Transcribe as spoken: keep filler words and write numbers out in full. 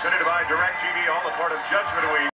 Presented by DirecTV, all a part of Judgment Week.